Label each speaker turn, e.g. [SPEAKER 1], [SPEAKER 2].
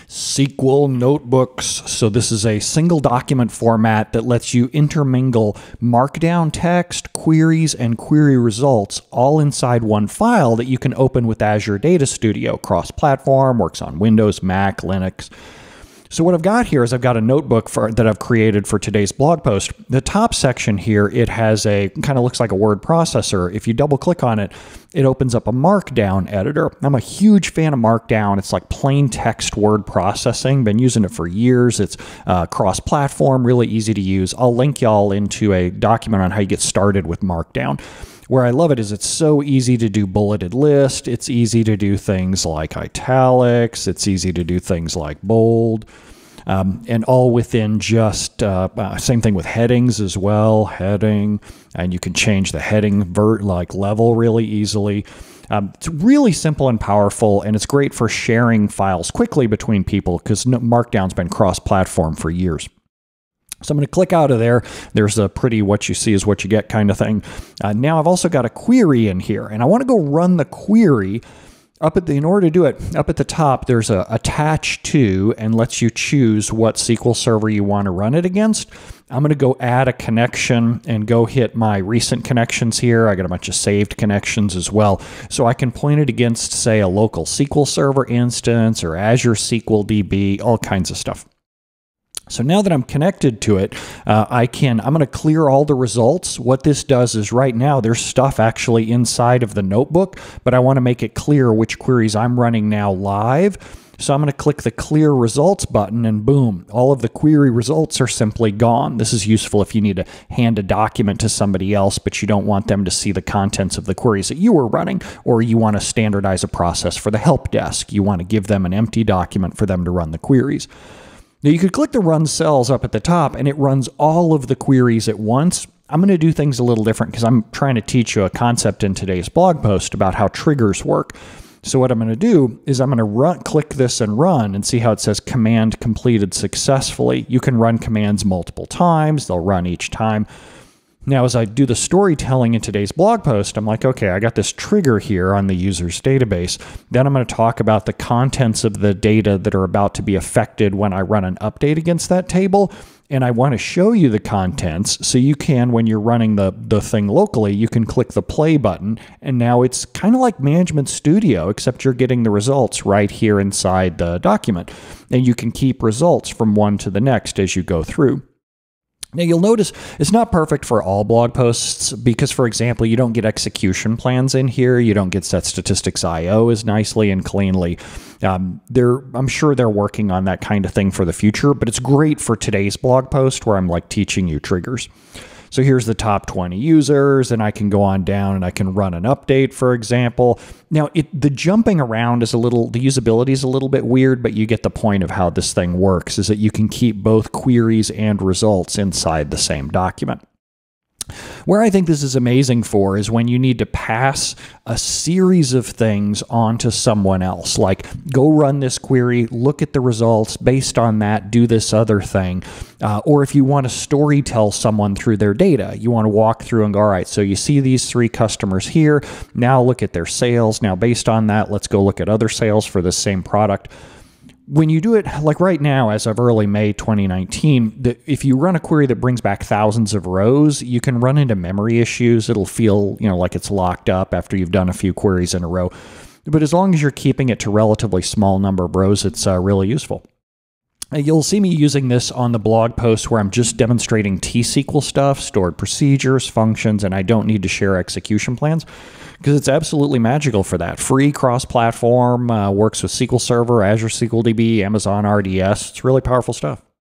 [SPEAKER 1] SQL notebooks. So this is a single document format that lets you intermingle markdown text, queries, and query results all inside one file that you can open with Azure Data Studio. Cross-platform, works on Windows, Mac, Linux. So what I've got here is I've got a notebook that I've created for today's blog post. The top section here, it has a kind of looks like a word processor. If you double click on it, it opens up a markdown editor. I'm a huge fan of markdown. It's like plain text word processing. Been using it for years. It's cross-platform, really easy to use. I'll link y'all into a document on how you get started with markdown. Where I love it is it's so easy to do bulleted list. It's easy to do things like italics. It's easy to do things like bold. And all within just, same thing with headings as well, heading, and you can change the heading level really easily. It's really simple and powerful, and it's great for sharing files quickly between people because Markdown's been cross-platform for years. So I'm going to click out of there. There's a pretty what you see is what you get kind of thing. Now I've also got a query in here, and I want to go run the query. In order to do it, up at the top, there's a attach to and lets you choose what SQL server you want to run it against. I'm going to go add a connection and go hit my recent connections here. I got a bunch of saved connections as well. So I can point it against, say, a local SQL server instance or Azure SQL DB, all kinds of stuff. So now that I'm connected to it, I'm going to clear all the results. What this does is right now there's stuff actually inside of the notebook, but I want to make it clear which queries I'm running now live. So I'm going to click the clear results button and boom, all of the query results are simply gone. This is useful if you need to hand a document to somebody else, but you don't want them to see the contents of the queries that you were running, or you want to standardize a process for the help desk. You want to give them an empty document for them to run the queries. Now you could click the run cells up at the top and it runs all of the queries at once. I'm going to do things a little different because I'm trying to teach you a concept in today's blog post about how triggers work. So what I'm going to do is I'm going to click this and run and see how it says command completed successfully. You can run commands multiple times. They'll run each time. Now, as I do the storytelling in today's blog post, I'm like, okay, I got this trigger here on the user's database. Then I'm going to talk about the contents of the data that are about to be affected when I run an update against that table. And I want to show you the contents so you can, when you're running the thing locally, you can click the play button. And now it's kind of like Management Studio, except you're getting the results right here inside the document. And you can keep results from one to the next as you go through. Now you'll notice it's not perfect for all blog posts because, for example, you don't get execution plans in here. You don't get set statistics IO as nicely and cleanly. I'm sure they're working on that kind of thing for the future, but it's great for today's blog post where I'm like teaching you triggers. So here's the top 20 users, and I can go on down and I can run an update, for example. Now, the jumping around is the usability is a little bit weird, but you get the point of how this thing works, is that you can keep both queries and results inside the same document. Where I think this is amazing for is when you need to pass a series of things onto someone else, like go run this query, look at the results, based on that, do this other thing. Or if you want to story tell someone through their data, you want to walk through and go, all right, so you see these 3 customers here, now look at their sales. Now, based on that, let's go look at other sales for the same product. When you do it, like right now, as of early May 2019, if you run a query that brings back thousands of rows, you can run into memory issues. It'll feel, like it's locked up after you've done a few queries in a row. But as long as you're keeping it to a relatively small number of rows, it's really useful. You'll see me using this on the blog post where I'm just demonstrating T-SQL stuff, stored procedures, functions, and I don't need to share execution plans because it's absolutely magical for that. Free cross-platform, works with SQL Server, Azure SQL DB, Amazon RDS. It's really powerful stuff.